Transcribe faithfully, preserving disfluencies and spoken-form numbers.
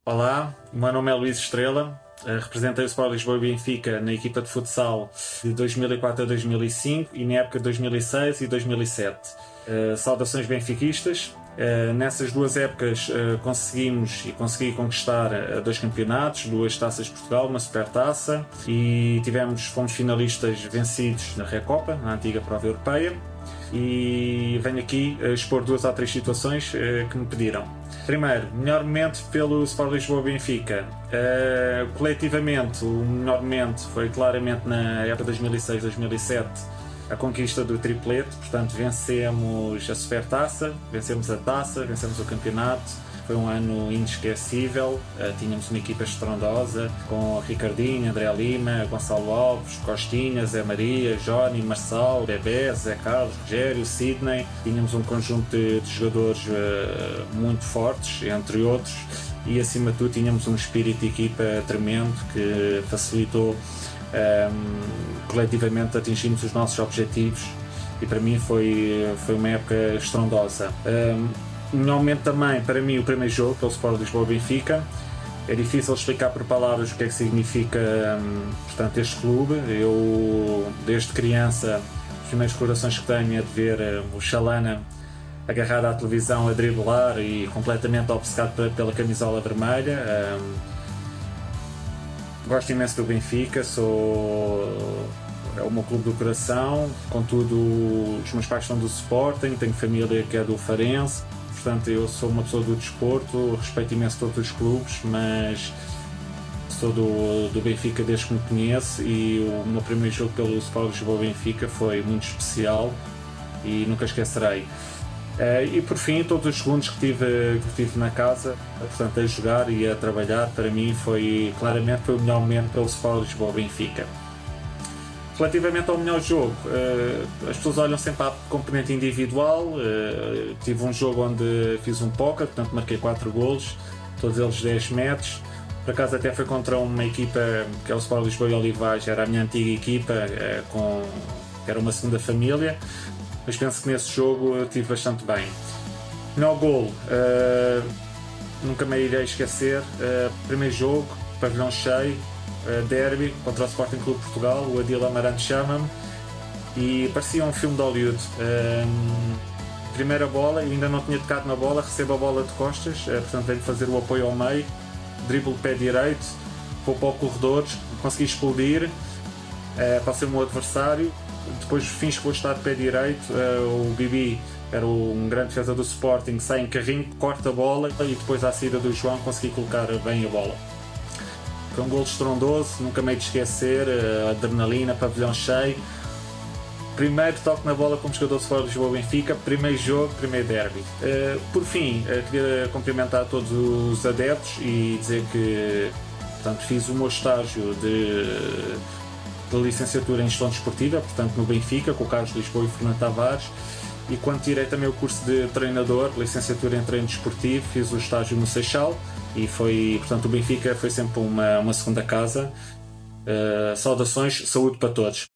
Olá, o meu nome é Luís Estrela, representei o Sport Lisboa e Benfica na equipa de futsal de dois mil e quatro a dois mil e cinco e na época de dois mil e seis e dois mil e sete. Uh, saudações benfiquistas. Uh, nessas duas épocas uh, conseguimos e consegui conquistar uh, dois campeonatos, duas taças de Portugal, uma supertaça e tivemos, fomos finalistas vencidos na Recopa, na antiga prova europeia. E venho aqui uh, expor duas ou três situações uh, que me pediram. Primeiro, melhor momento pelo Sport Lisboa Benfica. Uh, coletivamente, o melhor momento foi claramente na época dois mil e seis dois mil e sete, a conquista do triplete. Portanto, vencemos a Supertaça, vencemos a Taça, vencemos o campeonato. Foi um ano inesquecível. Uh, tínhamos uma equipa estrondosa com Ricardinho, André Lima, Gonçalo Alves, Costinha, Zé Maria, Johnny, Marçal, Bebé, Zé Carlos, Rogério, Sidney. Tínhamos um conjunto de, de jogadores uh, muito fortes, entre outros, e acima de tudo tínhamos um espírito de equipa tremendo que facilitou um, coletivamente atingirmos os nossos objetivos, e para mim foi, foi uma época estrondosa. Um, melhor momento também, para mim, o primeiro jogo pelo Sport Lisboa Benfica. É difícil explicar por palavras o que é que significa um, portanto, este clube. Eu, desde criança, os primeiros corações que tenho é de ver um, o Chalana agarrado à televisão a driblar e completamente obcecado pela camisola vermelha. Um, gosto imenso do Benfica, sou... é o meu clube do coração. Contudo, os meus pais são do Sporting, tenho família que é do Farense. Portanto, eu sou uma pessoa do desporto, respeito imenso todos os clubes, mas sou do, do Benfica desde que me conheço, e o meu primeiro jogo pelo Sport Lisboa Benfica foi muito especial e nunca esquecerei. E por fim, todos os segundos que tive, que tive na casa, portanto, a jogar e a trabalhar, para mim foi claramente foi o melhor momento pelo Sport Lisboa Benfica. Relativamente ao melhor jogo, as pessoas olham sempre para a componente individual. Tive um jogo onde fiz um póquer, portanto marquei quatro golos, todos eles dez metros. Por acaso até foi contra uma equipa que é o Sport Lisboa e Olivais, era a minha antiga equipa, com, era uma segunda família, mas penso que nesse jogo eu estive bastante bem. Melhor golo, nunca me irei esquecer, primeiro jogo, pavilhão cheio, derby contra o Sporting Clube de Portugal. O Adil Amarante chama-me e parecia um filme de Hollywood. Um, primeira bola, eu ainda não tinha tocado na bola, recebo a bola de costas, uh, portanto venho fazer o apoio ao meio, dribble o pé direito, vou para o corredor, consegui explodir, uh, passei o meu adversário, depois fins que vou estar de pé direito, uh, o Bibi era um grande defesa do Sporting, sai em carrinho, corta a bola e depois à saída do João consegui colocar bem a bola. Foi um golo estrondoso, nunca me hei de esquecer, a adrenalina, pavilhão cheio. Primeiro toque na bola como jogador de Sport Lisboa Benfica, primeiro jogo, primeiro derby. Uh, por fim, uh, queria cumprimentar todos os adeptos e dizer que, portanto, fiz o meu estágio de, de licenciatura em Gestão Desportiva, portanto no Benfica, com o Carlos Lisboa e Fernando Tavares, e quando tirei também o curso de treinador, licenciatura em treino desportivo, fiz o estágio no Seixal. E foi, portanto, o Benfica foi sempre uma, uma segunda casa. Uh, saudações, saúde para todos.